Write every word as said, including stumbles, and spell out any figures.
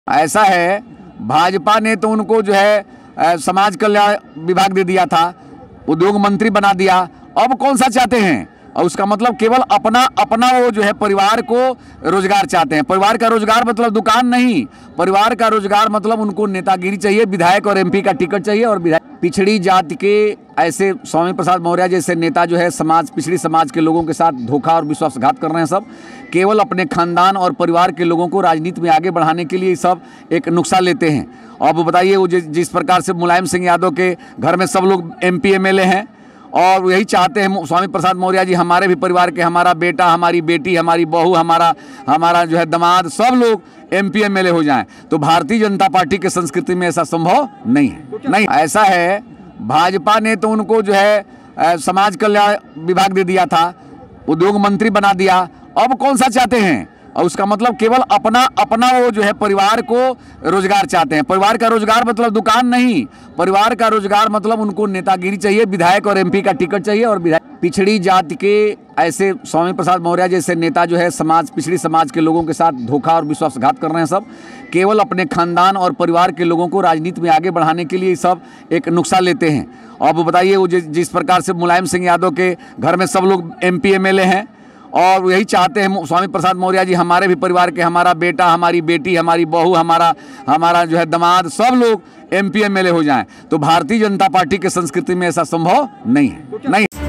ऐसा है, भाजपा ने तो उनको जो है आ, समाज कल्याण विभाग दे दिया था, उद्योग मंत्री बना दिया। अब कौन सा चाहते हैं? और उसका मतलब केवल अपना अपना वो जो है परिवार को रोजगार चाहते हैं। परिवार का रोजगार मतलब दुकान नहीं, परिवार का रोजगार मतलब उनको नेतागिरी चाहिए, विधायक और एमपी का टिकट चाहिए। और विधायक पिछड़ी जाति के ऐसे स्वामी प्रसाद मौर्य जैसे नेता जो है समाज पिछड़ी समाज के लोगों के साथ धोखा और विश्वासघात कर रहे हैं। सब केवल अपने खानदान और परिवार के लोगों को राजनीति में आगे बढ़ाने के लिए सब एक नुस्खा लेते हैं। और वो बताइए, वो जिस प्रकार से मुलायम सिंह यादव के घर में सब लोग एमपी एमएलए हैं और यही चाहते हैं स्वामी प्रसाद मौर्य जी हमारे भी परिवार के, हमारा बेटा, हमारी बेटी, हमारी बहू, हमारा हमारा जो है दामाद, सब लोग एमपी एमएलए हो जाएं। तो भारतीय जनता पार्टी के संस्कृति में ऐसा संभव नहीं है। नहीं, ऐसा है, भाजपा ने तो उनको जो है आ, समाज कल्याण विभाग दे दिया था, उद्योग मंत्री बना दिया। अब कौन सा चाहते हैं? और उसका मतलब केवल अपना अपना वो जो है परिवार को रोजगार चाहते हैं। परिवार का रोजगार मतलब दुकान नहीं, परिवार का रोजगार मतलब उनको नेतागिरी चाहिए, विधायक और एमपी का टिकट चाहिए। और पिछड़ी जाति के ऐसे स्वामी प्रसाद मौर्य जैसे नेता जो है समाज पिछड़ी समाज के लोगों के साथ धोखा और विश्वासघात कर रहे हैं। सब केवल अपने खानदान और परिवार के लोगों को राजनीति में आगे बढ़ाने के लिए सब एक नुस्खा लेते हैं। और वो बताइए, वो जिस प्रकार से मुलायम सिंह यादव के घर में सब लोग एमपी एमएलए हैं और यही चाहते हैं स्वामी प्रसाद मौर्य जी हमारे भी परिवार के, हमारा बेटा, हमारी बेटी, हमारी बहू, हमारा हमारा जो है दामाद, सब लोग एमपी एमएलए हो जाएं। तो भारतीय जनता पार्टी के संस्कृति में ऐसा संभव नहीं है। नहीं।